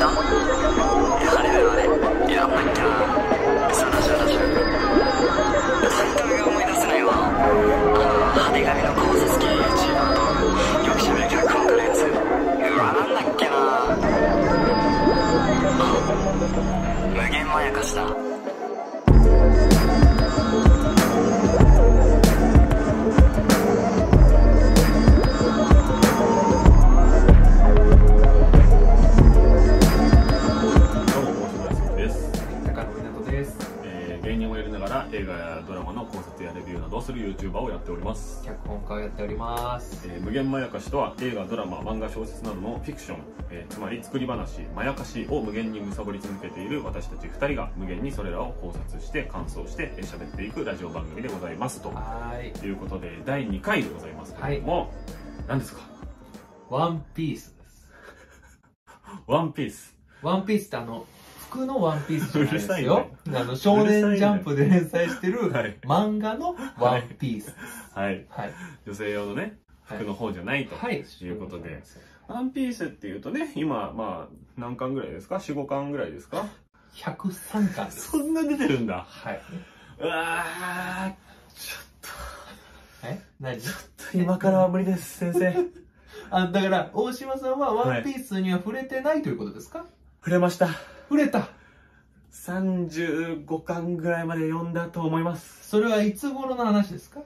た？あれやんなきゃ。そうだ。タイトルが思い出せないわ。派手髪の考察系 YouTuber とよくしゃべる脚本家のやつ。なんだっけな。無限まやかしだ。 映画やドラマの考察やレビューなどをする YouTuber をやっております。 脚本家をやっております。 無限まやかしとは映画、ドラマ、漫画、小説などのフィクション、つまり作り話、まやかしを無限に貪り続けている私たち2人が無限にそれらを考察して感想して喋っていくラジオ番組でございますということで第2回でございますけれども、何ですか？ ワンピースです。 ワンピース。 ワンピースって服のワンピースじゃないですよ。少年ジャンプで連載してる漫画のワンピースです。 はい。女性用のね、服の方じゃないということで。ワンピースっていうとね、今、まあ、何巻ぐらいですか？ 4、5巻ぐらいですか？ 103 巻です。 そんな出てるんだ。 はい。 うわー、ちょっと。 何？ ちょっと今からは無理です、先生。 だから、大島さんはワンピースには触れてないということですか？ 触れました。 触れた。 35巻ぐらいまで読んだと思います。 それはいつ頃の話ですか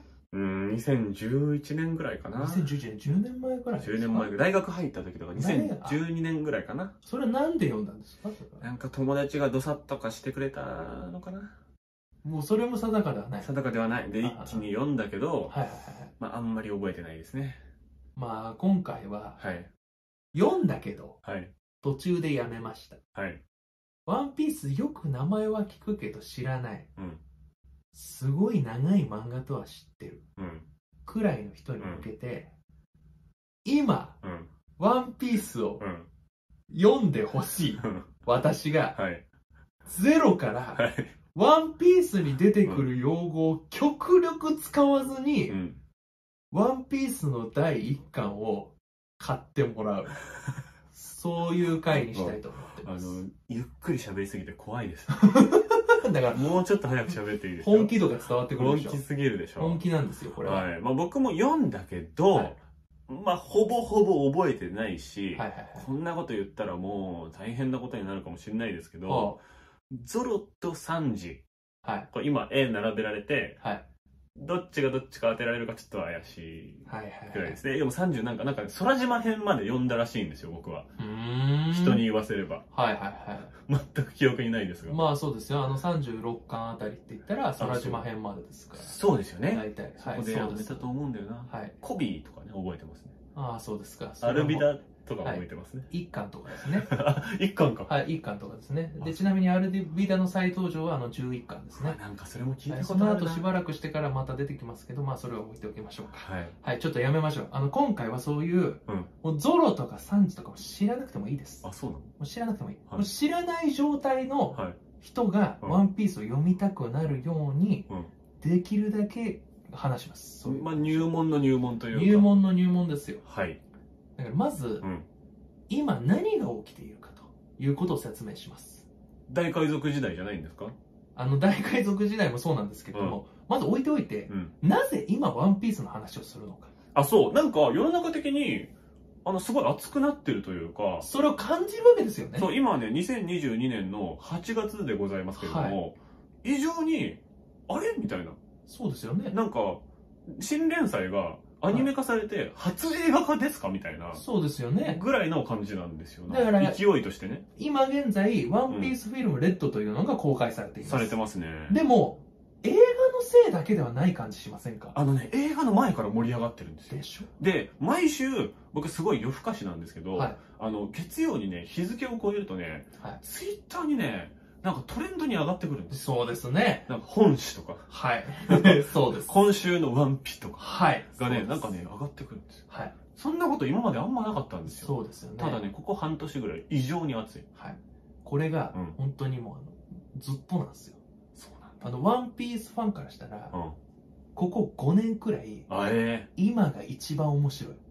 ？2011年ぐらいかな。 2011年、10年前ぐらいですか？10 年前ぐらい。大学入った時とか2012年ぐらいかな。 それはなんで読んだんですか？ なんか友達がどさっとかしてくれたのかな。 もうそれも定かではない。 定かではない。で、一気に読んだけど、まああんまり覚えてないですね。 まあ今回は、読んだけど、途中でやめました。ワンピースよく名前は聞くけど知らない。すごい長い漫画とは知ってる。くらいの人に向けて、今、ワンピースを読んでほしい。私が、ゼロから、ワンピースに出てくる用語を極力使わずに、ワンピースの第1巻を買ってもらう。そういう回にしたいと思ってます。 ゆっくり喋りすぎて怖いです。 だからもうちょっと早く喋っていいですか？ 本気度が伝わってくるでしょ。 本気すぎるでしょ。 本気なんですよ、これは。 まあ僕も読んだけど、まあほぼほぼ覚えてないし、こんなこと言ったらもう大変なことになるかもしれないですけど、ゾロとサンジ、これ今絵並べられて、どっちがどっちか当てられるかちょっと怪しいくらいですね。でも30なんか空島編まで読んだらしいんですよ、僕は。人に言わせれば。全く記憶にないですが。 まあそうですよ。36巻あたりって言ったら空島編までですから。 そうですよね。 大体。 そこでやめたと思うんだよな。コビーとかね、覚えてますね。 ああ、そうですか。 アルビダとか覚えてますね。 1巻とかですね。 1巻か。 はい、1巻とかですね。で、ちなみにアルビダの再登場は11巻ですね。 なんかそれも聞いたその後しばらくしてからまた出てきますけど、まあそれは置いておきましょうか。はい、ちょっとやめましょう。今回はそういう、もうゾロとかサンジとかも知らなくてもいいです。 あ、そうなの？ もう知らなくてもいい。もう知らない状態の人がワンピースを読みたくなるように、できるだけ話します。 まあ入門の入門というか。 入門の入門ですよ。 はい。 だからまず、今何が起きているかということを説明します。 大海賊時代じゃないんですか？ 大海賊時代もそうなんですけども、まず置いておいて、なぜ今ワンピースの話をするのか。 あ、そう。なんか世の中的に、すごい熱くなってるというか。 それを感じるわけですよね。 そう、今ね、2022年の8月でございますけれども、異常に、あれみたいな。 そうですよね。 なんか、新連載が、アニメ化されて初映画化ですかみたいな。 そうですよね。 ぐらいの感じなんですよね。 だから勢いとしてね。 今現在、ワンピースフィルムレッドというのが公開されています。 されてますね。 でも、映画のせいだけではない感じしませんか？ 映画の前から盛り上がってるんですよ。 でしょ？ で、毎週、僕すごい夜更かしなんですけど、月曜にね、日付を超えるとね、ツイッターにね、なんかトレンドに上がってくるんですよ。 そうですね。 なんか本誌とか。 そうです。 今週のワンピとか。がね、 ね、 なんかね、上がってくるんですよ。そんなこと今まであんまなかったんですよ。 そうですよね。 ただね、ここ半年ぐらい異常に暑い。 これが、本当にもう、ずっとなんですよ。そうなんだ。ワンピースファンからしたら、ここ5年くらい、今が一番面白い。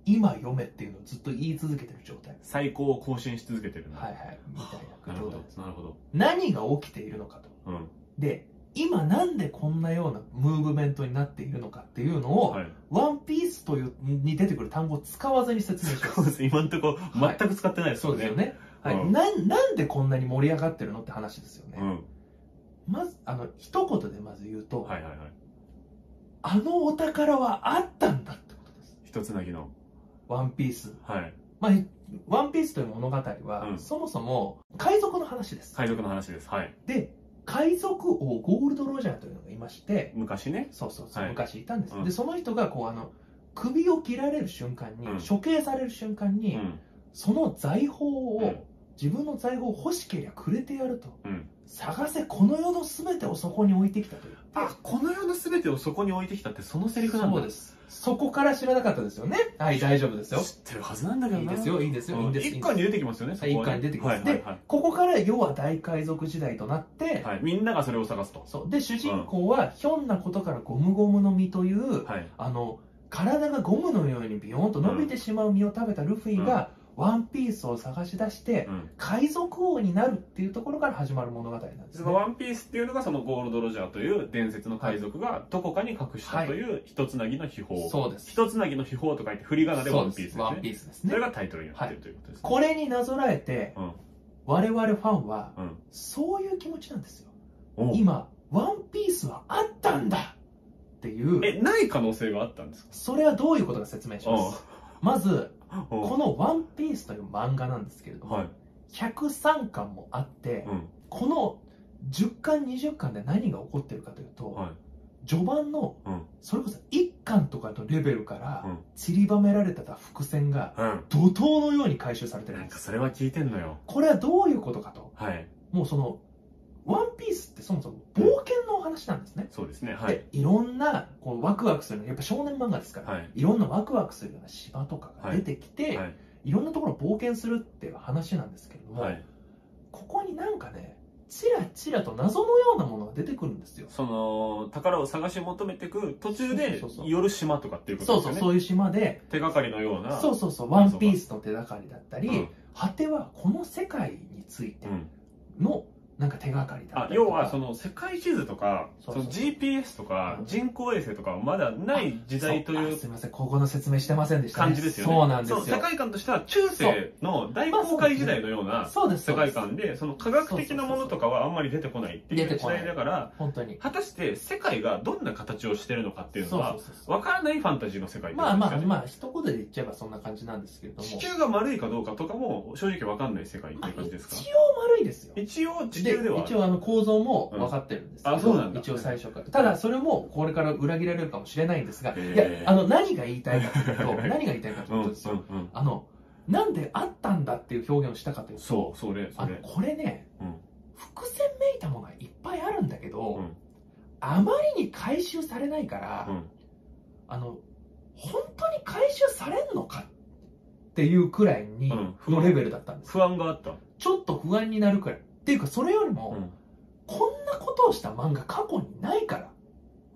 今読めっていうのをずっと言い続けてる状態。 最高を更新し続けてる。 はいはい。みたいな状態。 なるほど。 何が起きているのかと。で、今なんでこんなようなムーブメントになっているのかっていうのを、ワンピースというに出てくる単語を使わずに説明します。 そうです。今のところ全く使ってないですよね。 そうですよね。はい。なんでこんなに盛り上がってるのって話ですよね。まず、一言でまず言うと、あのお宝はあったんだってことです。 一つなぎの。 ワンピース。 はい。 まあ、ワンピースという物語は、そもそも海賊の話です。 海賊の話です。はい。 で、海賊王ゴールド・ロジャーというのがいまして、 昔ね。 そう、昔いたんです。で、その人が首を切られる瞬間に、処刑される瞬間に、その財宝を、自分の財宝を欲しけりゃくれてやると。探せ、この世の全てをそこに置いてきたという。 この世の全てをそこに置いてきたってそのセリフなんだ。 そうです。そこから知らなかったですよね。はい、大丈夫ですよ。 知ってるはずなんだけどな。 いいですよ、いいですよ。 一巻に出てきますよね、 一巻に出てきます。で、ここから世は大海賊時代となって、 みんながそれを探すと。 そう。で、主人公はひょんなことからゴムゴムの実という、体がゴムのようにビヨーンと伸びてしまう実を食べたルフィが、ワンピースを探し出して、海賊王になるっていうところから始まる物語なんですね。 ワンピースっていうのがそのゴールド・ロジャーという伝説の海賊がどこかに隠したという一つなぎの秘宝。 そうです。 一つなぎの秘宝と書いて振り仮名でワンピースですね。 ワンピースですね。 それがタイトルになっているということですね。 これになぞらえて、我々ファンは、そういう気持ちなんですよ。今、ワンピースはあったんだっていう。 ない可能性があったんですか？ それはどういうことか説明します。まず、この「ワンピースという漫画なんですけれども、103巻もあって、この10巻20巻で何が起こってるかというと、序盤のそれこそ1巻とかのレベルから散りばめられてた伏線が怒涛のように回収されてるんです。 それは聞いてんのよ。 これはどういうことかと、もうそのワンピースってそもそも冒険のお話なんですね。 そうですね。 で、いろんなワクワクするの、やっぱ少年漫画ですから、いろんなワクワクするような島とかが出てきて、いろんなところを冒険するっていう話なんですけれども、ここになんかね、ちらちらと謎のようなものが出てくるんですよ。 その宝を探し求めていく途中で寄る島とかっていうことですよね。 そういう島で手がかりのような。 ワンピースの手がかりだったり、果てはこの世界についてのなんか手がかりだったりとか。 要はその世界地図とか、その GPS とか人工衛星とかはまだない時代という。 すみません、ここの説明してませんでした。 感じですよね。 そうなんですよ。 世界観としては中世の大航海時代のような世界観で、その科学的なものとかはあんまり出てこないっていう時代だから、果たして世界がどんな形をしてるのかっていうのは分からないファンタジーの世界。 まあ一言で言っちゃえばそんな感じなんですけれども、 地球が丸いかどうかとかも正直分かんない世界っていう感じですか？ 一応丸いですよ。 一応一応構造も分かってるんですけど、一応最初から。ただそれもこれから裏切られるかもしれないんですが、いや、何が言いたいかというと、何が言いたいかというとですよ、なんであったんだっていう表現をしたかというと、これね、伏線めいたものがいっぱいあるんだけど、あまりに回収されないから、本当に回収されんのかっていうくらいにのレベルだったんです。 不安があった。 ちょっと不安になるくらい。っていうか、それよりも、こんなことをした漫画過去にないから。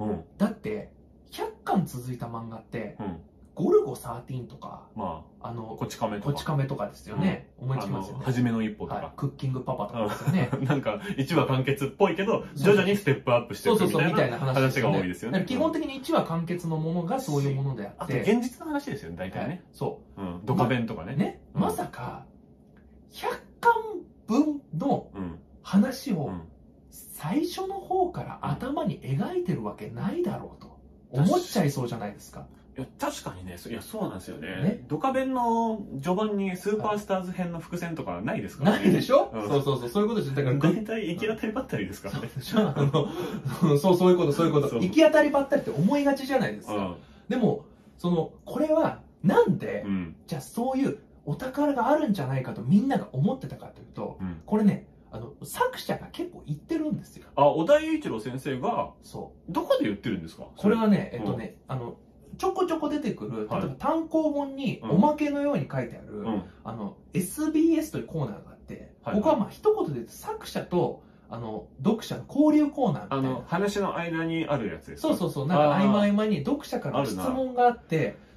だって、100巻続いた漫画って、ゴルゴ13とか、 こち亀とかですよね。思いつきますよね。 はじめの一歩とか。 クッキングパパとかですよね。 なんか、1話完結っぽいけど、徐々にステップアップしていくみたいな話が多いですよね。 基本的に1話完結のものがそういうものであって。 現実の話ですよね、大体ね。 そう。 ドカベンとかね。 まさか、100巻分の話を最初の方から頭に描いてるわけないだろうと思っちゃいそうじゃないですか。 いや確かにね、いやそうなんですよね。ドカベンの序盤にスーパースターズ編の伏線とかないですからね。 ないでしょ？そういうことです。だから大体行き当たりばったりですからね。 そういうこと。行き当たりばったりって思いがちじゃないですか。でもこれはなんでじゃあそういうお宝があるんじゃないかとみんなが思ってたかというと、これね、作者が結構言ってるんですよ。 小田栄一郎先生が、どこで言ってるんですか？ これはね、ちょこちょこ出てくる、例えば単行本におまけのように書いてある、SBS というコーナーがあって、ここは一言で言うと作者と、読者の交流コーナーみたいな。 話の間にあるやつですか？ そう。なんか合間に読者から質問があって、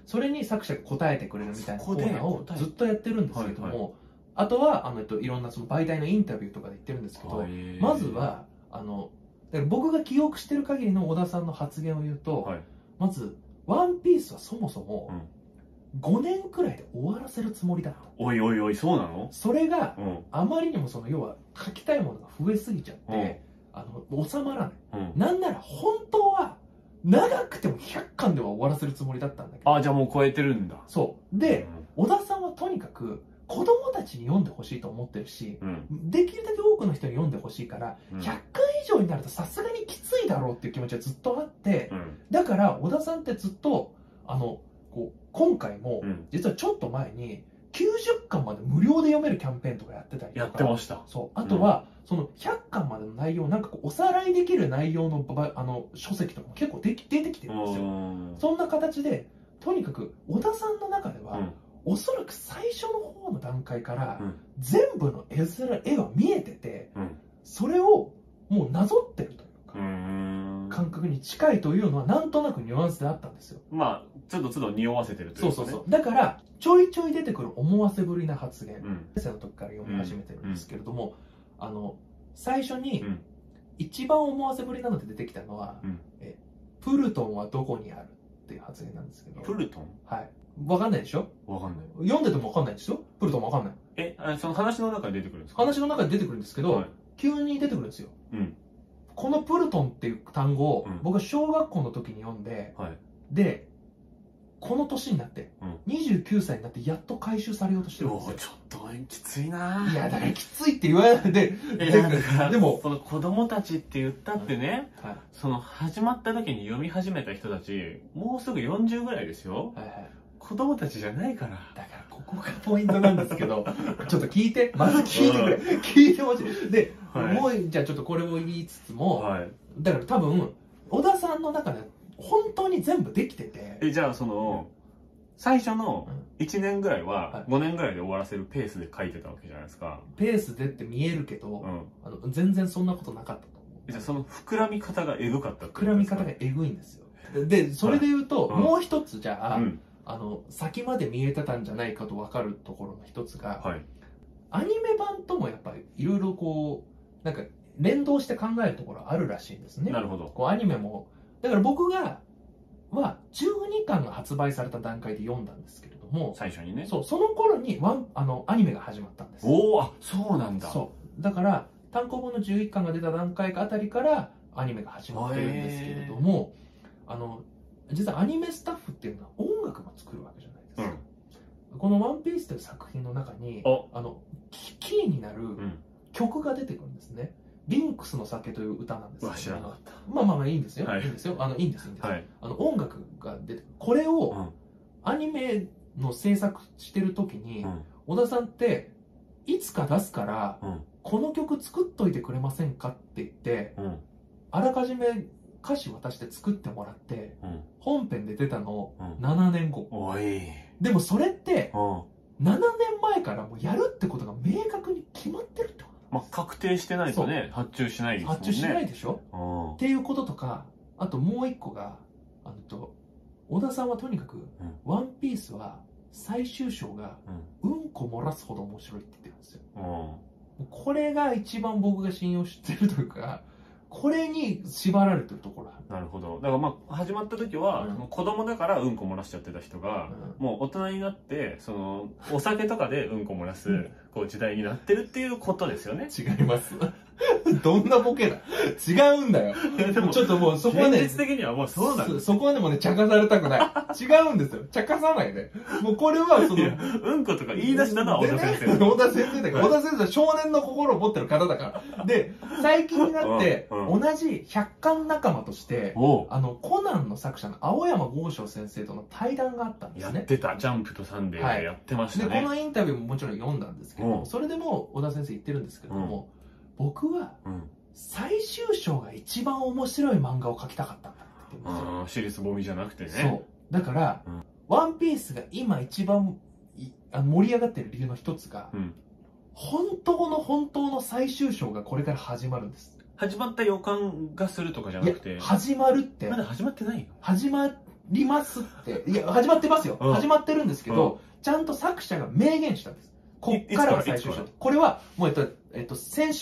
それに作者が答えてくれるみたいなコーナーをずっとやってるんですけども、あとはいろんなその媒体のインタビューとかで言ってるんですけど、まずはだから僕が記憶してる限りの小田さんの発言を言うと、まず「ワンピースはそもそも5年くらいで終わらせるつもりだった。 おいおいおい、そうなの？ それがあまりにも要は書きたいものが増えすぎちゃって収まらない、なんなら本当は長くても100巻では終わらせるつもりだったんだけど。 じゃあもう超えてるんだ。 そうで、小田さんはとにかく子供たちに読んでほしいと思ってるし、できるだけ多くの人に読んでほしいから、100巻以上になるとさすがにきついだろうっていう気持ちはずっとあって、だから小田さんってずっと今回も実はちょっと前に90巻まで無料で読めるキャンペーンとかやってたりとか。 やってました。 そう。あとは、その100巻までの内容、なんかおさらいできる内容の書籍とかも結構出てきてるんですよ。そんな形で、とにかく小田さんの中では、おそらく最初の方の段階から、全部の絵は見えてて、それをもうなぞってるというか、感覚に近いというのはなんとなくニュアンスであったんですよ。 まあちょっと都度匂わせてるというか、ね、 そうだからちょいちょい出てくる思わせぶりな発言、先生の時から読み始めてるんですけれども、最初に一番思わせぶりなので出てきたのは、プルトンはどこにあるっていう発言なんですけど。 プルトン？ はい。わかんないでしょ？ わかんない。 読んでてもわかんないですよ。プルトンわかんない。 その話の中に出てくるんですか？ 話の中に出てくるんですけど、急に出てくるんですよ。このプルトンっていう単語を僕は小学校の時に読んで、でこの年になって29歳になってやっと回収されようとしてるんですよ。 ちょっときついな。 いやだからきついって言わないで。 でもその子供たちって言ったってね、その始まった時に読み始めた人たちもうすぐ40ぐらいですよ。子供たちじゃないから。 だからここがポイントなんですけど、ちょっと聞いて、まず聞いてくれ、聞いてほしい。で、もうじゃあちょっとこれを言いつつも、だから多分小田さんの中で本当に全部できてて。 じゃあその最初の1年ぐらいは5年ぐらいで終わらせるペースで書いてたわけじゃないですか。 ペースでって見えるけど、全然そんなことなかったと思う。 じゃあその膨らみ方がエグかったってことですか？ 膨らみ方がエグいんですよ。でそれで言うと、もう一つじゃあ、先まで見えてたんじゃないかと分かるところの一つが、アニメ版ともやっぱりいろいろこうなんか連動して考えるところあるらしいんですね。 なるほど。 こうアニメもだから僕は12巻が発売された段階で読んだんですけれども、 最初にね。 その頃にアニメが始まったんです。 そうなんだ。 そうだから単行本の11巻が出た段階あたりからアニメが始まってるんですけれども、実はアニメスタッフっていうのは音楽も作るわけじゃないですか。この「ワンピースという作品の中にキーになる曲が出てくるんですね。リンクスの酒という歌なんですけど、まあいいんですよ。いいんですよ。いいんです。音楽が出てくる。これをアニメの制作してる時に小田さんっていつか出すからこの曲作っといてくれませんかって言ってあらかじめ歌詞渡して作ってもらって、本編で出たのを7年後。でもそれって7年前からもうやるってことが明確に決まってるってこと。 確定してないとね、発注しないですもんね。 発注しないでしょっていうこととか、あともう一個が小田さんはとにかく「ワンピースは最終章がうんこ漏らすほど面白いって言ってるんですよ。これが一番僕が信用してるというか、これに縛られてるところ。 なるほど。だから始まった時は、子供だからうんこ漏らしちゃってた人が、もう大人になってお酒とかでうんこ漏らす時代になってるっていうことですよね。 違います。どんなボケだ。違うんだよ。でもちょっともうそこはね、 現実的にはもうそうなんです。 そこはねもうね茶化されたくない。違うんですよ。茶化さないで。もうこれはうんことか言い出したのは小田先生。 小田先生だから。小田先生は少年の心を持ってる方だから。で最近になって同じ百巻仲間としてコナンの作者の青山剛昌先生との対談があったんですね。 やってた。ジャンプとサンデーでやってましたね。 でこのインタビューももちろん読んだんですけど、それでも小田先生言ってるんですけども、僕は最終章が一番面白い漫画を描きたかったんだって言ってるんですよ。 私立ぼみじゃなくてね。 そうだから「ワンピースが今一番盛り上がってる理由の一つが、本当の最終章がこれから始まるんです。 始まった予感がするとかじゃなくて、 始まるってまだ始まってないの？ 始まっりますって、いや、始まってますよ。始まってるんですけど、ちゃんと作者が明言したんです。こっからが最終章。これは、もう先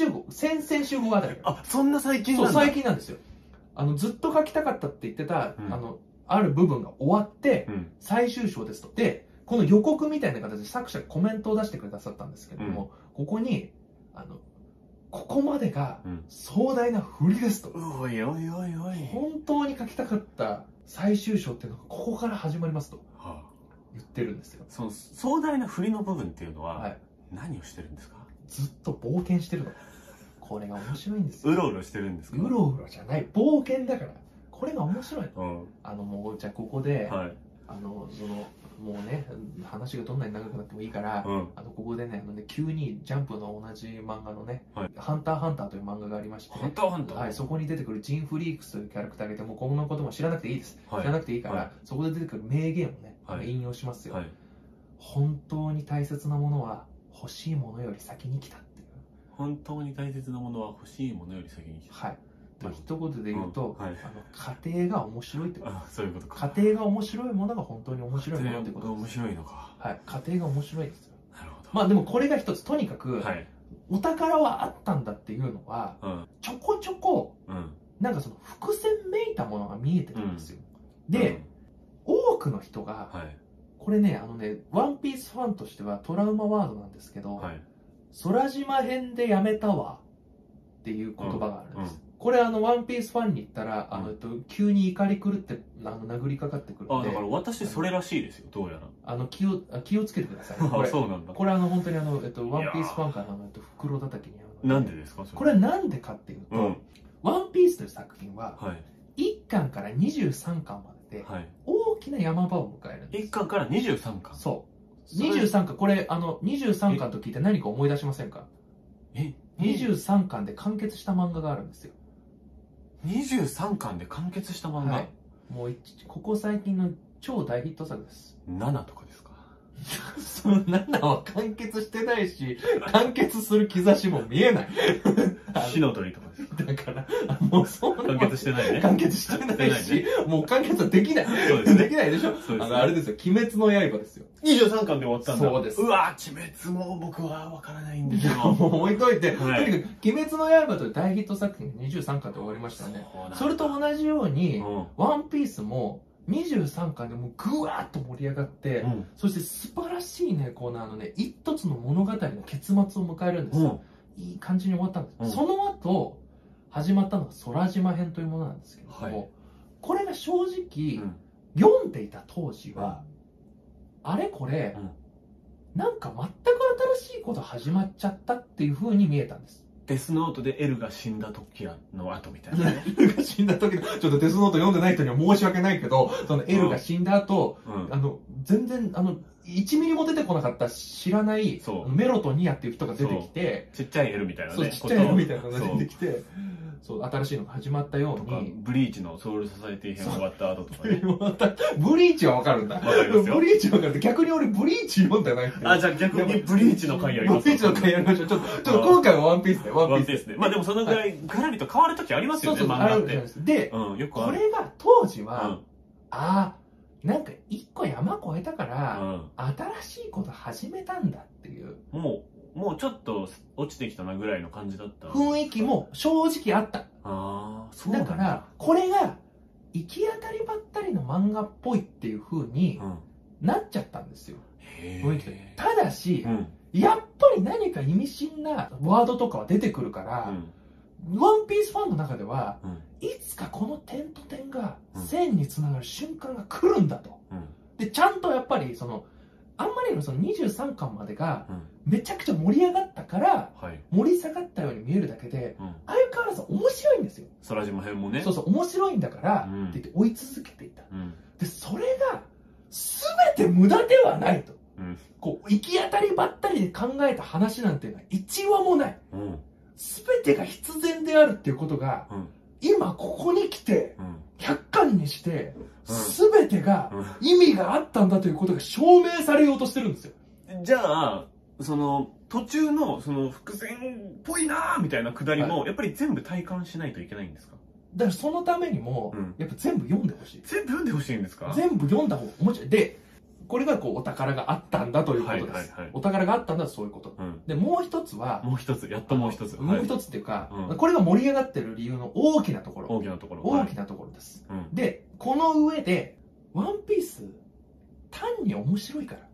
々週後あたり。 あ、そんな最近なんだ。 そう、最近なんですよ。ずっと書きたかったって言ってた、ある部分が終わって、最終章ですと。で、この予告みたいな形で作者がコメントを出してくださったんですけども、ここに、ここまでが壮大な振りですと。 おいおいおいおい。 本当に書きたかった最終章っていうのがここから始まりますと言ってるんですよ。 その壮大な振りの部分っていうのは何をしてるんですか？ ずっと冒険してるの。これが面白いんですよ。 うろうろしてるんですか？ うろうろじゃない。冒険だから。これが面白いの。もうじゃあここで、もうね、話がどんなに長くなってもいいから、ここでね、急にジャンプの同じ漫画のね、ハンターハンターという漫画がありまして、 ハンターハンター、 はい、そこに出てくるジン・フリークスというキャラクターがいて、もうこのことも知らなくていいです。知らなくていいから、そこで出てくる名言をね、引用しますよ。本当に大切なものは欲しいものより先に来たっていう。 本当に大切なものは欲しいものより先に来た。 はい。一言で言うと、家庭が面白いってことです。 そういうことか。 家庭が面白いものが本当に面白いものってことです。 面白いのか。 はい。家庭が面白いですよ。 なるほど。 まあでもこれが一つ、とにかく、お宝はあったんだっていうのは、ちょこちょこ、なんかその伏線めいたものが見えてるんですよ。で、多くの人が、これね、ワンピースファンとしてはトラウマワードなんですけど、空島編でやめたわっていう言葉があるんです。これワンピースファンに言ったら、急に怒り狂って殴りかかってくるんで。 だから私それらしいですよ、どうやら。 気をつけてください。 これそうなんだ。 これ本当にワンピースファンから袋叩きになんでですか？ これはなんでかっていうと、ワンピースという作品は、1巻から23巻までで、大きな山場を迎えるんです。 1巻から23巻？ そう。23巻、これ23巻と聞いて何か思い出しませんか？23巻で完結した漫画があるんですよ。 23巻で完結した漫画、 もうここ最近の超大ヒット作です。 7とかですか？ その7は完結してないし、完結する兆しも見えない。 火の鳥とかですか？ だから、もうそう完結してないね。 完結してないし、もう完結はできない。できないでしょ？あれですよ、鬼滅の刃ですよ。 23巻で終わったんだ。 そうです。 うわぁ、鬼滅も僕はわからないんですよ。 もう置いといて、とにかく、鬼滅の刃という大ヒット作品が23巻で終わりましたね。それと同じように、ワンピースも、23巻でもうぐわーっと盛り上がって、そして素晴らしいね、一つの物語の結末を迎えるんですよ。いい感じに終わったんです。その後、始まったのが空島編というものなんですけれども、これが正直、読んでいた当時は、あれこれ、なんか全く新しいこと始まっちゃったっていう風に見えたんです。 デスノートでエルが死んだ時の後みたいなね。 エルが死んだ時の、ちょっとデスノート読んでない人には申し訳ないけど、そのエルが死んだ後、全然、1ミリも出てこなかった知らないメロとニアっていう人が出てきて、 ちっちゃいエルみたいなね。 ちっちゃいエルみたいなのが出てきて、新しいのが始まったように。 ブリーチのソウルソサエティ編終わった後とかね。 ブリーチはわかるんだ。ブリーチはわかる。逆に俺ブリーチ読んでないって。 じゃあ逆にブリーチの回やります。 ブリーチの回やりましょう。ちょっと今回はワンピースで。 ワンピースで。まあでもそのぐらいガラリと変わる時ありますよね、漫画って。 で、これが当時は、なんか一個山越えたから、新しいこと始めたんだっていう。 もうちょっと落ちてきたなぐらいの感じだった。 雰囲気も正直あった。だから、これが行き当たりばったりの漫画っぽいっていう風になっちゃったんですよ。雰囲気で。ただし、やっぱり何か意味深なワードとかは出てくるから、ワンピースファンの中では、いつかこの点と点が線につながる瞬間が来るんだと。で、ちゃんとやっぱりあんまりにも23巻までがめちゃくちゃ盛り上がったから、盛り下がったように見えるだけで、相変わらず面白いんですよ。 空島編もね。 そうそう、面白いんだから、って言って追い続けていた。で、それが全て無駄ではないと。行き当たりばったりで考えた話なんていうのは1話もない。全てが必然であるっていうことが、今ここに来て、100巻にして、全てが意味があったんだということが証明されようとしてるんですよ。 じゃあ、途中の伏線っぽいなーみたいなくだりも、やっぱり全部体感しないといけないんですか？ だからそのためにも、やっぱ全部読んでほしい。 全部読んでほしいんですか？ 全部読んだ方が面白い。で、これがこうお宝があったんだということです。お宝があったんだとそういうこと。で、もう一つは、 もう一つ、やっともう一つ。 もう一つっていうか、これが盛り上がってる理由の大きなところ。 大きなところ。 大きなところです。で、この上で、ワンピース、単に面白いから。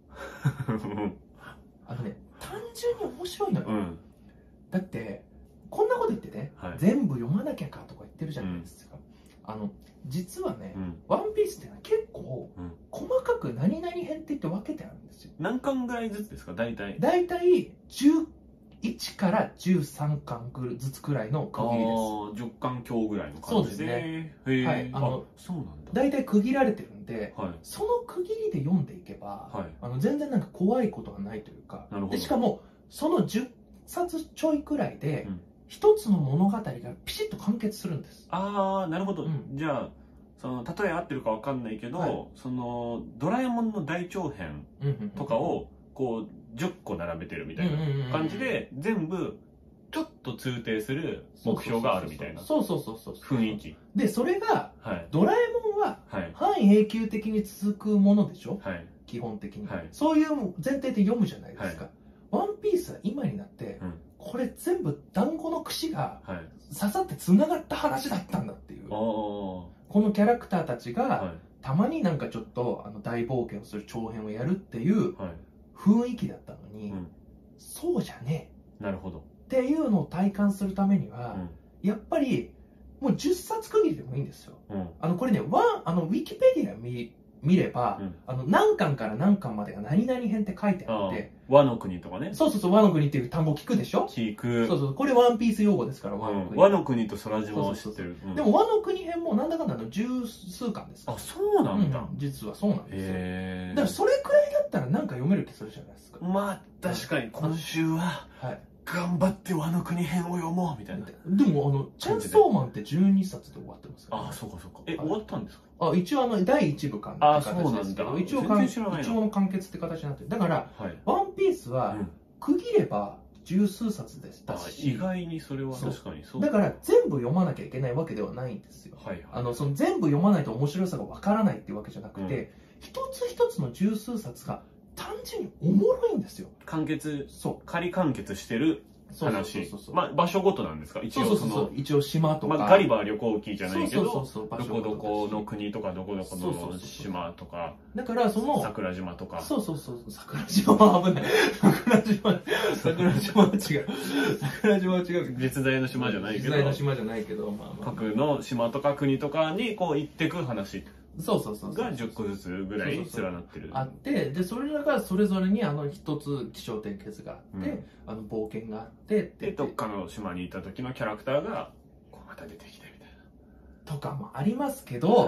単純に面白いのよ。だって、こんなこと言ってね、全部読まなきゃかとか言ってるじゃないですか。実はね、ワンピースって結構、細かく何々編って言って分けてあるんですよ。 何巻ぐらいずつですか、大体？ 大体、11から13巻ずつくらいの区切りです。 10巻強ぐらいの感じで。 そうですね。はい。 そうなんだ。 大体区切られてるんで、その区切りで読んでいけば、全然なんか怖いことはないというか、でしかも、その10冊ちょいくらいで、一つの物語がピシッと完結するんです。 ああ、なるほど。じゃあ、その例え合ってるかわかんないけど、そのドラえもんの大長編とかをこう10個並べてるみたいな感じで、全部ちょっと通底する目標があるみたいな雰囲気で、それがドラえもんは半永久的に続くものでしょ、基本的に。そういう前提で読むじゃないですか。ワンピースは今になって、これ全部団子の串が刺さってつながった話だったんだっていう、このキャラクターたちがたまになんかちょっと大冒険をする長編をやるっていう雰囲気だったのに、そうじゃねえ、なるほどっていうのを体感するためには、やっぱりもう10冊区切りでもいいんですよ。これね、ウィキペディア見れば、何巻から何巻までが何々編って書いてあって、 和の国とかね。 そうそうそう、和の国っていう単語聞くでしょ？ 聞く。 そうそう、これワンピース用語ですから、和の国。 和の国と空島を知ってる。 でも和の国編もなんだかんだの十数巻です。 あ、そうなんだ。 実はそうなんですよ。だからそれくらいだったらなんか読める気するじゃないですか。 まあ、確かに今週は、頑張って和の国編を読もうみたいな。 でもチェンソーマンって12冊で終わってますから。 あ、そうかそうか。終わったんですか？ 一応第1部完結ですけど、一応の完結って形になってる。だから、ワンピースは区切れば十数冊でしたし、 意外にそれは確かにそう。 だから全部読まなきゃいけないわけではないんですよ。その全部読まないと面白さがわからないっていうわけじゃなくて、一つ一つの十数冊が単純におもろいんですよ。 仮完結してる話。まあ場所ごとなんですか？一応一応島とか。 ガリバー旅行記じゃないけど、どこどこの国とかどこどこの島とか。 だから桜島とか。 そう、桜島は危ない。桜島は違う。桜島は違う。 実在の島じゃないけど。 実在の島じゃないけど、 各の島とか国とかにこう行ってく話。 が 10個ずつぐらい連なってる。 あって、で、それらがそれぞれに一つ起承転結があって、冒険があって、 で、どっかの島にいた時のキャラクターが、こうまた出てきてみたいな。とかもありますけど、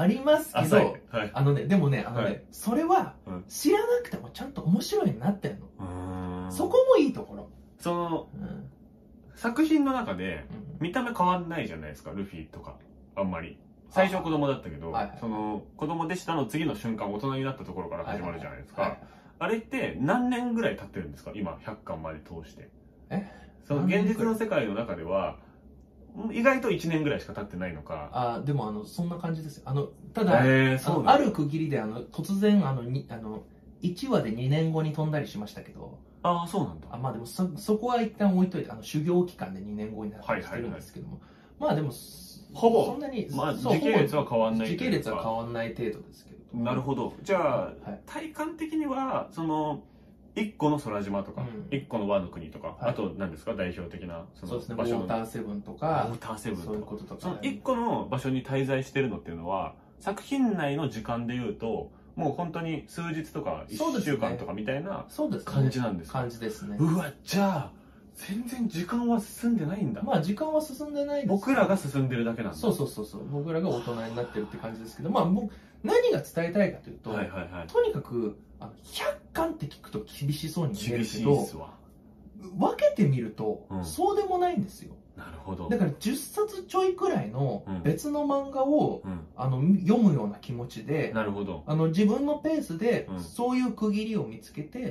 でもね、それは知らなくてもちゃんと面白いになってるの。そこもいいところ。 その、作品の中で見た目変わんないじゃないですか、ルフィとか。あんまり。最初子供だったけど、その子供でしたの次の瞬間大人になったところから始まるじゃないですか。あれって何年ぐらい経ってるんですか？今100巻まで通して。その現実の世界の中では意外と1年ぐらいしか経ってないのか。 でもそんな感じですよ。ただある区切りで突然1話で2年後に飛んだりしましたけど。 ああ、そうなんだ。 まあでもそこは一旦置いといて修行期間で2年後になったりしてるんですけども、まあでもほぼそんなに時系列は変わんない時系列は変わんない程度ですけど。 なるほど。じゃあ体感的にはその1個の空島とか1個の和の国とか、あと何ですか、代表的なその場所、ウォーターセブンとか、 そういうこととか、その1個の場所に滞在してるのっていうのは作品内の時間でいうともう本当に数日とか1週間とかみたいな感じなんですか？ 感じですね。 うわ、じゃあ全然時間は進んでないんだ。 まあ時間は進んでないです。 僕らが進んでるだけなんだ。 そう。僕らが大人になってるって感じですけど、まあ何が伝えたいかというと、とにかく100巻って聞くと厳しそうに見えるけど、分けてみるとそうでもないんですよ。 なるほど。 だから10冊ちょいくらいの別の漫画を読むような気持ちで、 なるほど。 自分のペースでそういう区切りを見つけて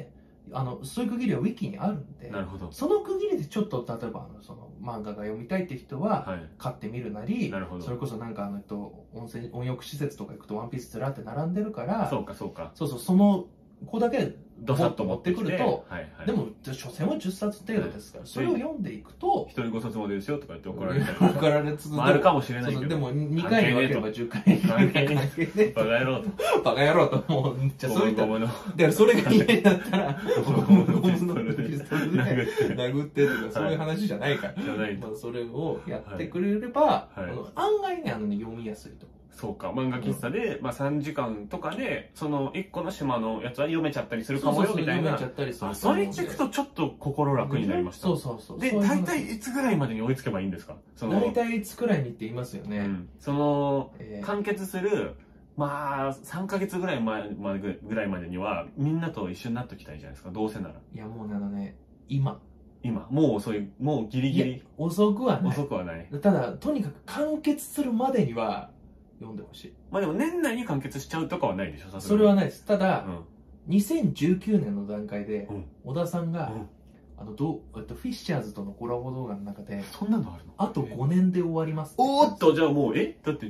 そういう区切りはウィキにあるんで、 なるほど。 その区切りでちょっと例えばその漫画が読みたいって人は買ってみるなり、 なるほど。 それこそなんか温浴施設とか行くとワンピースずらって並んでるから、 そうかそうか。 そうそう、その子だけドサッと持ってくると、でも所詮は10冊程度ですから、それを読んでいくと、 一人5冊までですよとか言って怒られたり怒られつつあるかもしれないけど、 でも2回に分ければ10回関係ねえバカ野郎とバカ野郎と、もうじゃあそういったゴムのだからそれが嫌だったらゴムのピストルで殴ってとかそういう話じゃないから、それをやってくれれば案外ね読みやすいと。 そうか、漫画喫茶で、3時間とかで、その1個の島のやつは読めちゃったりするかもよ、みたいな。それ聞くとちょっと心楽になりました。 そうそうそう。 で、大体いつぐらいまでに追いつけばいいんですか？ 大体いつくらいにって言いますよね。 完結する、3ヶ月ぐらい前には、みんなと一緒になっておきたいじゃないですか、どうせなら。 いや、もう今、 もう遅い、もうギリギリ。 遅くはない。 遅くはない。 ただ、とにかく完結するまでには、読んでほしい。 でも年内に完結しちゃうとかはないでしょ、 それはないです。ただ、2019年の段階で、小田さんが、フィッシャーズとのコラボ動画の中で、 そんなのあるの？ あと5年で終わります。 おっと、じゃあもう、だって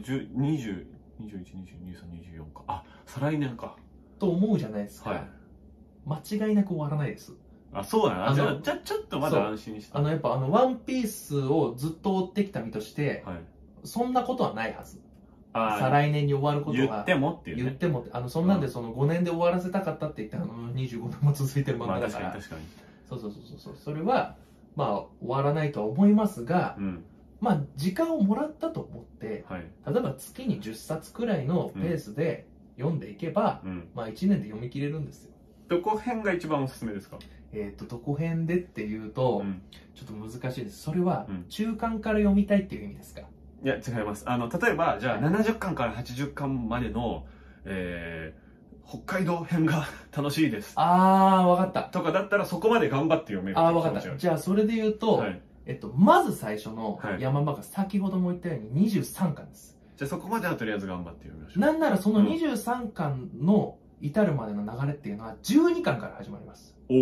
20、21、22、23、24か。あ、再来年か。 と思うじゃないですか。間違いなく終わらないです。 あ、そうだな。じゃあちょっとまだ安心して。 やっぱワンピースをずっと追ってきた身として、そんなことはないはず。再来年に終わることは言ってもっていうね。 言ってもそんなんで5年で終わらせたかったって言って25年も続いてる漫画だから、 確かにそうそれは終わらないとは思いますが、時間をもらったと思って、例えば月に10冊くらいのペースで読んでいけば、1年で読み切れるんですよ。 どこ編が一番おすすめですか？ どこ編でっていうと、ちょっと難しいです。それは中間から読みたいっていう意味ですか？ いや、違います。例えば、じゃあ、70巻から80巻までの、北海道編が楽しいです。 わかった。 とかだったら、そこまで頑張って読める。 わかった。じゃあ、それで言うと、まず最初の山場が先ほども言ったように23巻です。 じゃあ、そこまではとりあえず頑張って読みましょう。 なんなら、その23巻の至るまでの流れっていうのは、12巻から始まります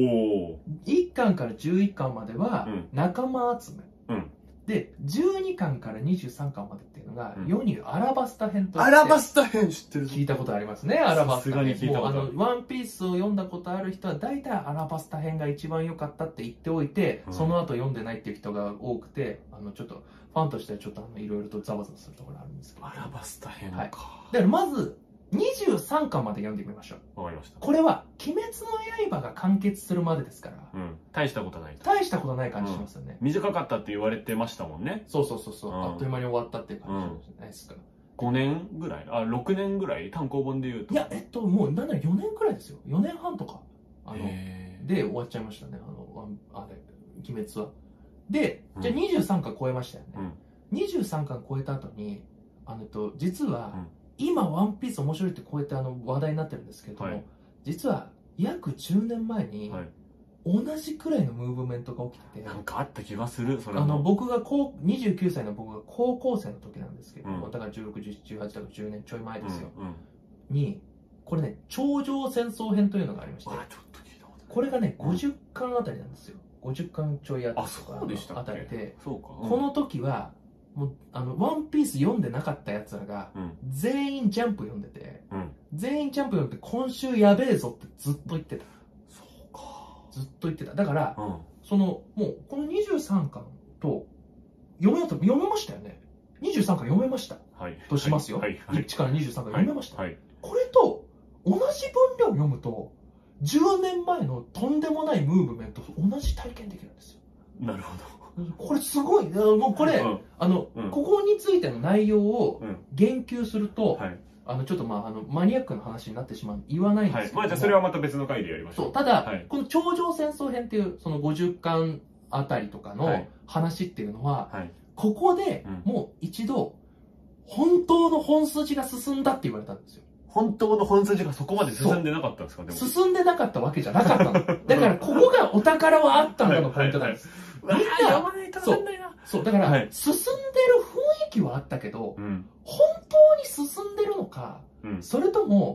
。1巻から11巻までは、仲間集め。で、12巻から23巻までっていうのが、世に言うアラバスタ編として。 アラバスタ編知ってる？ 聞いたことありますね、アラバスタ編。 もうワンピースを読んだことある人は、大体アラバスタ編が一番良かったって言っておいて、その後読んでないっていう人が多くて、ちょっと、ファンとしてはちょっといろいろとざわざわするところあるんですけど。 アラバスタ編か。だからまず、23巻まで読んでみましょう。 わかりました。 これは、鬼滅の刃が完結するまでですから。 大したことない。 大したことない感じしますよね。 短かったって言われてましたもんね。 そう。あっという間に終わったっていう感じじゃないですか。 5年ぐらい6年ぐらい単行本で言うと。 いや、もう、なんなら4年くらいですよ。4年半とか。で、終わっちゃいましたね。鬼滅は。で、じゃあ23巻超えましたよね。23巻超えた後に、実は、今、ワンピース面白いってこうやって話題になってるんですけども、実は約10年前に同じくらいのムーブメントが起きてて、 なんかあった気がする。 僕が29歳の僕が高校生の時なんですけども、だから16、17、18だから10年ちょい前ですよ。に、これね、頂上戦争編というのがありまして、これがね、50巻あたりなんですよ。50巻ちょいあたりとかあたりで、この時は、もうワンピース読んでなかったやつらが、全員ジャンプ読んでて、全員ジャンプ読んで今週やべえぞってずっと言ってた。 そうか。 ずっと言ってた。だから、もうこの23巻と読めましたよね。23巻読めました。としますよ。1から23巻読めました。これと同じ分量読むと、10年前のとんでもないムーブメントと同じ体験できるんですよ。 なるほど。 これすごい。もうこれ、ここについての内容を言及すると、ちょっとマニアックな話になってしまう。言わないんですけど。 じゃあそれはまた別の回でやりましょう。 ただ、この頂上戦争編っていう、その50巻あたりとかの話っていうのは、ここでもう一度、本当の本筋が進んだって言われたんですよ。 本当の本筋がそこまで進んでなかったんですか？ 進んでなかったわけじゃなかったの。だからここがお宝はあったんだのポイントなんです。みんな、そう、だから、進んでる雰囲気はあったけど、本当に進んでるのか、それとも、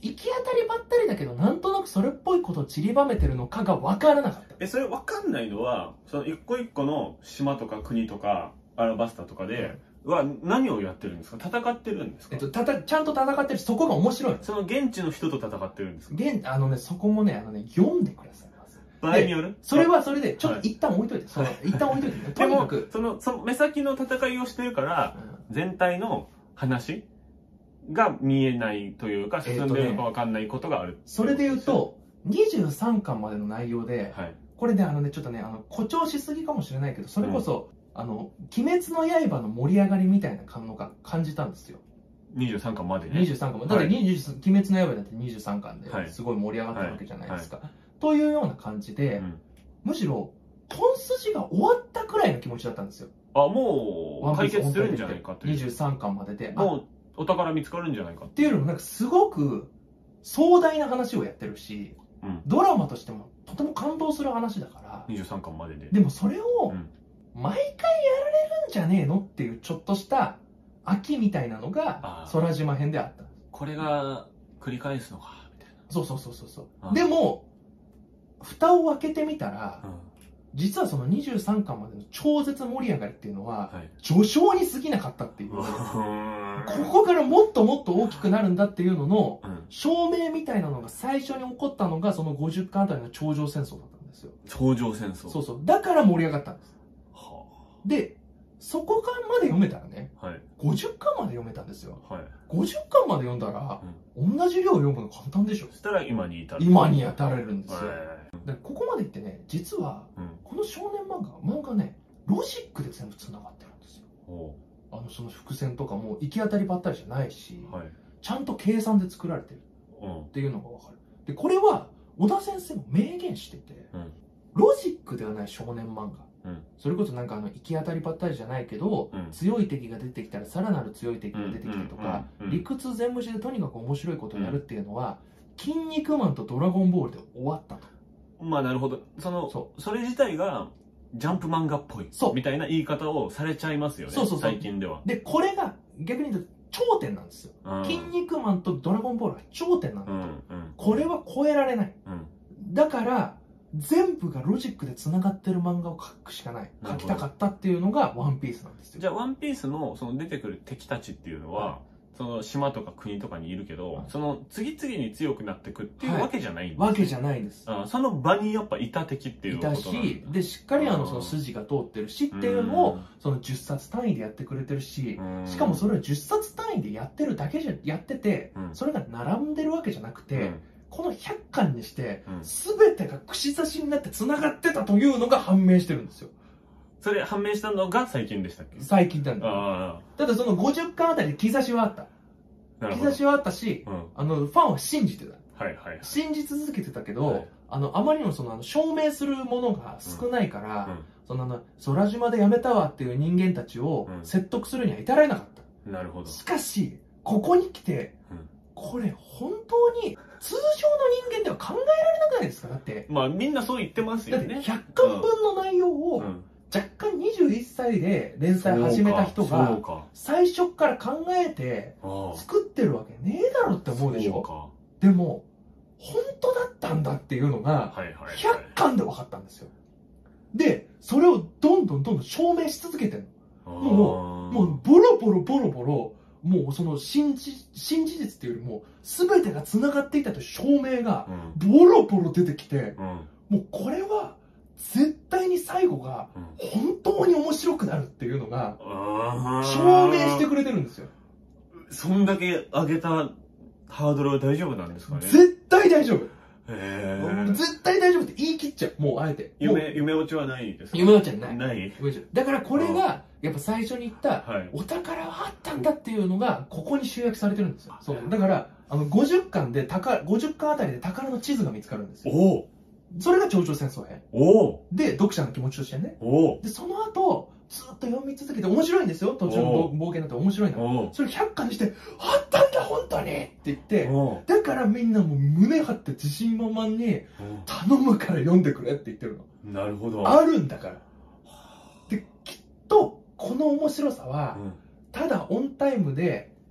行き当たりばったりだけど、なんとなくそれっぽいことを散りばめてるのかが分からなかった。 それ分かんないのは、その一個一個の島とか国とか、アラバスタとかで、は何をやってるんですか？戦ってるんですか？ ちゃんと戦ってるし、そこが面白い。 その現地の人と戦ってるんですか？ そこもね、読んでください。 場合による？ それはそれで、ちょっと一旦置いといて。一旦置いといて。 とにかく、その目先の戦いをしてるから、全体の話が見えないというか、進んでるのか分かんないことがある。 それで言うと、23巻までの内容で、これでちょっとね、誇張しすぎかもしれないけど、それこそ、鬼滅の刃の盛り上がりみたいな感じたんですよ。 23巻までね。 23巻まで。だから鬼滅の刃だって23巻ですごい盛り上がったわけじゃないですか。というような感じで、むしろ、本筋が終わったくらいの気持ちだったんですよ。 もう、解決するんじゃないかという。 23巻までで。 もう、お宝見つかるんじゃないかっていうのも、なんかすごく壮大な話をやってるし、ドラマとしてもとても感動する話だから。 23巻までで。 でもそれを、毎回やられるんじゃねえのっていうちょっとした飽きみたいなのが空島編であった。 これが繰り返すのかみたいな。 そうでも蓋を開けてみたら、実はその23巻までの超絶盛り上がりっていうのは、序章に過ぎなかったっていう、ここからもっともっと大きくなるんだっていうのの証明みたいなのが最初に起こったのがその50巻あたりの頂上戦争だったんですよ。 頂上戦争。 そうだから盛り上がったんです。で、そこ巻まで読めたらね、50巻まで読めたんですよ。50巻まで読んだら、同じ量読むの簡単でしょ。 そしたら今に至る。 今に当たれるんですよ。でここまでいってね、実は、この少年漫画ね、ロジックで全部つながってるんですよ。その伏線とかも行き当たりばったりじゃないし、ちゃんと計算で作られてるっていうのが分かる。で、これは小田先生も明言してて、ロジックではない少年漫画。それこそなんか行き当たりばったりじゃないけど、強い敵が出てきたらさらなる強い敵が出てきたりとか、理屈全無視でとにかく面白いことをやるっていうのは、筋肉マンとドラゴンボールで終わったと。 まあなるほど。それ自体がジャンプ漫画っぽいみたいな言い方をされちゃいますよね。最近では。で、これが逆に言うと頂点なんですよ。筋肉マンとドラゴンボールが頂点なんだと。これは超えられない。だから、全部がロジックでつながってる漫画を描くしかない。描きたかったっていうのがワンピースなんですよ。 じゃあワンピースのその出てくる敵たちっていうのは、その島とか国とかにいるけど、その次々に強くなっていくっていうわけじゃないんです、 わけじゃないです。 その場にやっぱいた敵っていうことなんです。いたし、で、しっかりその筋が通ってるしっていうのを、その10冊単位でやってくれてるし、しかもそれは10冊単位でやってるだけじゃ、やってて、それが並んでるわけじゃなくて、この100巻にして、全てが串刺しになって繋がってたというのが判明してるんですよ。 それ判明したのが最近でしたっけ？ 最近なんだ。ただその50巻あたりで兆しはあった。兆しはあったし、ファンは信じてた。信じ続けてたけど、あまりにも証明するものが少ないから、空島でやめたわっていう人間たちを説得するには至らなかった。 なるほど。 しかし、ここに来て、これ本当に通常の人間では考えられなくないですか？だって。 まあみんなそう言ってますよね。 だって100巻分の内容を若干21歳で連載始めた人が最初から考えて作ってるわけねえだろって思うでしょ。でも本当だったんだっていうのが100巻で分かったんですよ。で、それをどんどん証明し続けてるの。もうボロボロもうその新事実っていうよりも全てがつながっていたという証明がボロボロ出てきて、もうこれは絶対に最後が本当に面白くなるっていうのが証明してくれてるんですよ。 そんだけ上げたハードルは大丈夫なんですかね？ 絶対大丈夫。絶対大丈夫って言い切っちゃう。もうあえて。 夢落ちはないですか？ 夢落ちはない。 ない。 だからこれがやっぱ最初に言ったお宝はあったんだっていうのがここに集約されてるんですよ。そう。だから50巻あたりで宝の地図が見つかるんですよ。それが頂上戦争編。で、読者の気持ちとしてね。で、その後、ずっと読み続けて面白いんですよ。途中の冒険だって面白いの。それ100巻にして、あったんだ、本当にって言って、だからみんなもう胸張って自信満々に、頼むから読んでくれって言ってるの。 なるほど。 あるんだから。で、きっと、この面白さは、ただオンタイムで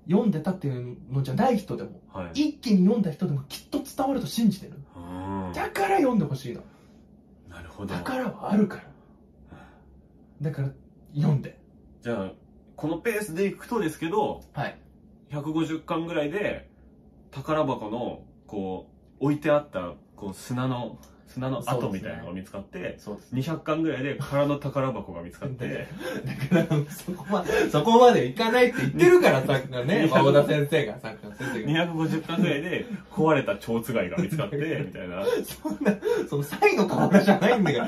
読んでたっていうのじゃない人でも、一気に読んだ人でもきっと伝わると信じてる。だから読んでほしいの。 なるほど。 宝はあるから。だから読んで。 じゃあこのペースでいくとですけど、150巻ぐらいで宝箱のこう置いてあったこう砂の跡みたいなのが見つかって、200巻ぐらいで空の宝箱が見つかって、 だからそこまでいかないって言ってるから、さっきのね、小田先生が、 250巻ぐらいで壊れた蝶つがいが見つかって、みたいな。 そのサイの河原じゃないんだから、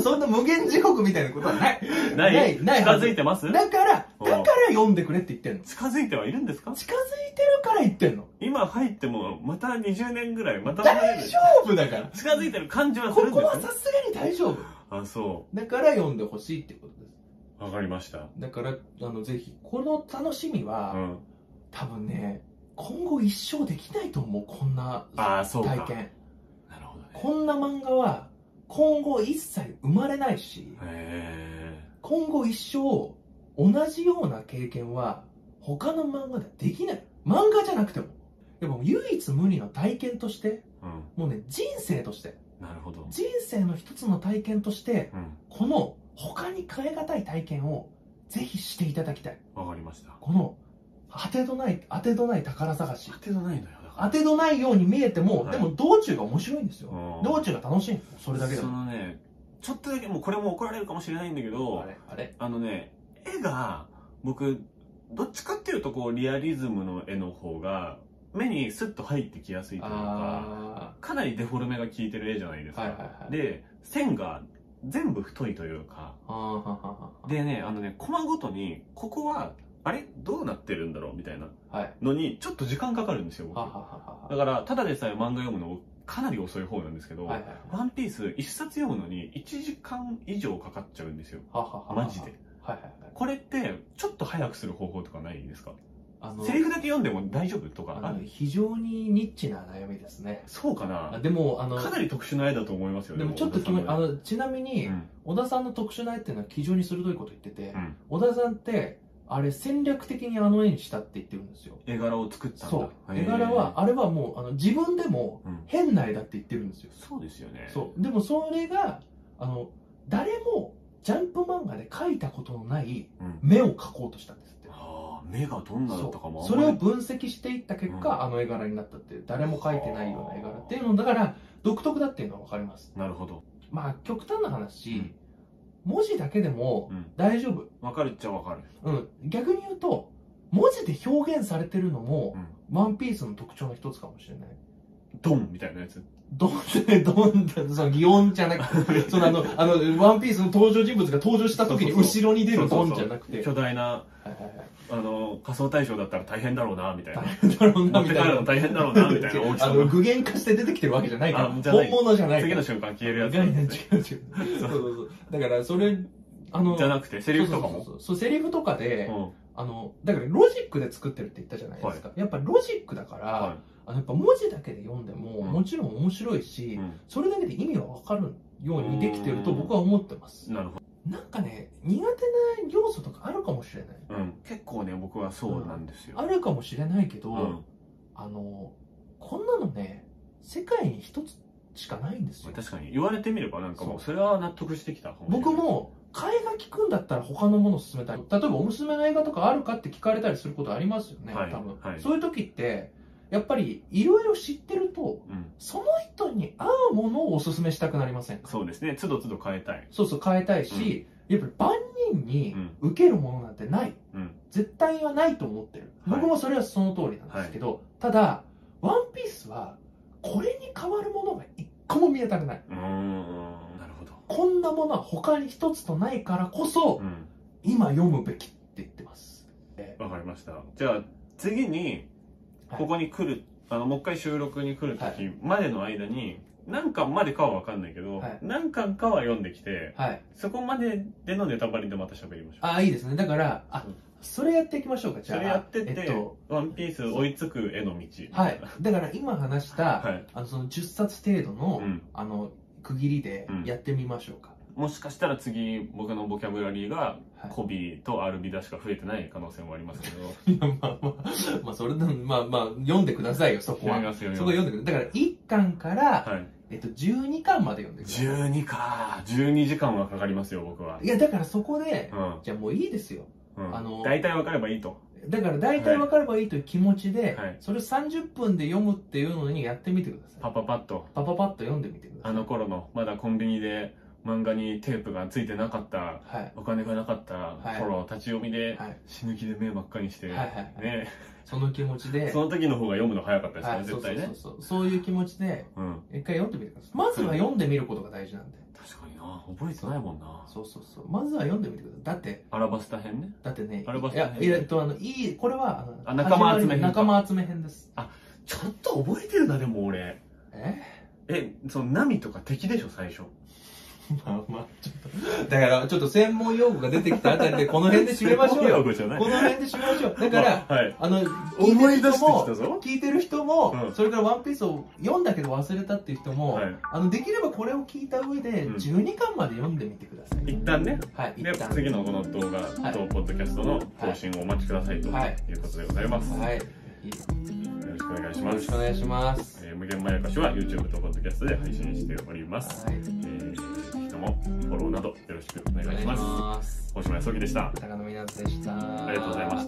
そんな無限地獄みたいなことはない。 近づいてます？ だから読んでくれって言ってんの。 近づいてはいるんですか？ 近づいてるから言ってんの。 今入っても、また20年ぐらい、また大丈夫だから。 近づいてる感じはするんですよ。 ここはさすがに大丈夫。 あ、そう。 だから読んでほしいってことです。 わかりました。 だから、ぜひ、この楽しみは、多分ね、今後一生できないと思う、こんな体験。 なるほどね。 こんな漫画は、今後一切生まれないし、今後一生、同じような経験は、他の漫画ではできない。漫画じゃなくても。でも唯一無二の体験として、もうね、人生として、 なるほど、 人生の一つの体験として、この他に変え難い体験をぜひしていただきたい。 わかりました。 この当てどない宝探し。 当てどないのよ。 当てどないように見えても、でも道中が面白いんですよ。道中が楽しいんですよ。それだけでも。 そのね、ちょっとだけ、もうこれも怒られるかもしれないんだけど、絵が、僕、どっちかっていうとこうリアリズムの絵の方が目にスッと入ってきやすいというか、かなりデフォルメが効いてる絵じゃないですか。で、線が全部太いというか、でね、コマごとにここはあれどうなってるんだろうみたいなのにちょっと時間かかるんですよ、僕。だからただでさえ漫画読むのかなり遅い方なんですけど、ワンピース一冊読むのに1時間以上かかっちゃうんですよ、マジで。これってちょっと早くする方法とかないですか？セリフだけ読んでも大丈夫とかある？ 非常にニッチな悩みですね。 そうかな。 でもかなり特殊な絵だと思いますよね。 でもちょっとちなみに小田さんの特殊な絵っていうのは非常に鋭いこと言ってて、小田さんってあれ戦略的にあの絵にしたって言ってるんですよ。 絵柄を作ったんだ。 そう。絵柄はあれはもう自分でも変な絵だって言ってるんですよ。 そうですよね。 そう。でもそれが誰もジャンプ漫画で描いたことのない目を描こうとしたんですって。 目がどんなだったかも。 それを分析していった結果、あの絵柄になったっていう、誰も描いてないような絵柄っていうのだから独特だっていうのは分かります。 なるほど。 まあ極端な話、文字だけでも大丈夫。 分かるっちゃ分かる。 逆に言うと文字で表現されてるのも、ワンピースの特徴の一つかもしれない。 ドンみたいなやつ。 ドン、その擬音じゃなくて、ワンピースの登場人物が登場した時に後ろに出るドンじゃなくて、 巨大な、仮想対象だったら大変だろうな、みたいな。 大変だろうな、みたいな。 大変だろうな、みたいな大きさ。 具現化して出てきてるわけじゃないから。本物じゃない。 次の瞬間消えるやつ。 違う。だからそれ、 じゃなくて、セリフとかも？ そう、セリフとかで、だからロジックで作ってるって言ったじゃないですか。やっぱりロジックだから、やっぱ文字だけで読んでももちろん面白いし、それだけで意味は分かるようにできてると僕は思ってます。 なるほど。 なんかね、苦手な要素とかあるかもしれない。 結構ね、僕はそうなんですよ。 あるかもしれないけど、こんなのね、世界に一つしかないんですよ。 確かに言われてみればなんかもうそれは納得してきた。 僕も替えが利くんだったら他のものを勧めたい。例えばおすすめの映画とかあるかって聞かれたりすることありますよね、多分。そういう時ってやっぱりいろいろ知ってると、その人に合うものをおすすめしたくなりませんか？ そうですね、都度都度変えたい。 そうそう、変えたいし、やっぱり万人に受けるものなんてない、絶対はないと思ってる。僕もそれはその通りなんですけど、ただワンピースはこれに変わるものが一個も見当たらない。 なるほど。 こんなものは他に一つとないからこそ、今読むべきって言ってます。 わかりました。じゃあ次にここに来る、もう一回収録に来る時までの間に、何巻までかは分かんないけど、何巻かは読んできて、そこまででのネタバレでまた喋りましょう。 いいですね。だから、それやっていきましょうか、じゃあ。 それやってって、ワンピース追いつく絵の道。 だから今話した、その10冊程度の、区切りでやってみましょうか。 もしかしたら次僕のボキャブラリーがコビとアルビダしか増えてない可能性もありますけど、 いやまあそれでもまあ読んでくださいよ、そこは。そこ読んでください。だから1巻から、12巻まで読んでください。 12か。12時間はかかりますよ、僕は。 いや、だからそこで、じゃあもういいですよ。 大体わかればいいと。 だから大体わかればいいという気持ちで、それ30分で読むっていうのにやってみてください。 パパパッと読んでみてください。 あの頃の、まだコンビニで漫画にテープがついてなかった、お金がなかった頃、立ち読みで死ぬ気で目真っ赤にして、ね。 その気持ちで。 その時の方が読むの早かったですね、絶対ね。 そういう気持ちで、一回読んでみてください。まずは読んでみることが大事なんで。 確かにな、覚えてないもんな。 そう。まずは読んでみてください。だって、 アラバスタ編ね。 だってね、 アラバスタ編。 これは、 仲間集め編。 仲間集め編です。 あ、ちょっと覚えてるな、でも俺。その波とか敵でしょ、最初。 ちょっと。だから、ちょっと専門用語が出てきたあたりで、この辺で締めましょうよ。この辺で締めましょう。だから、聞いてる人も、それからワンピースを読んだけど忘れたっていう人も、できればこれを聞いた上で、12巻まで読んでみてください。 一旦ね。で、次のこの動画と、ポッドキャストの更新をお待ちくださいということでございます。よろしくお願いします。 よろしくお願いします。 無限まやかしは YouTube とポッドキャストで配信しております。ぜひともフォローなどよろしくお願いします。大島康之でした。 高野湊でした。 ありがとうございました。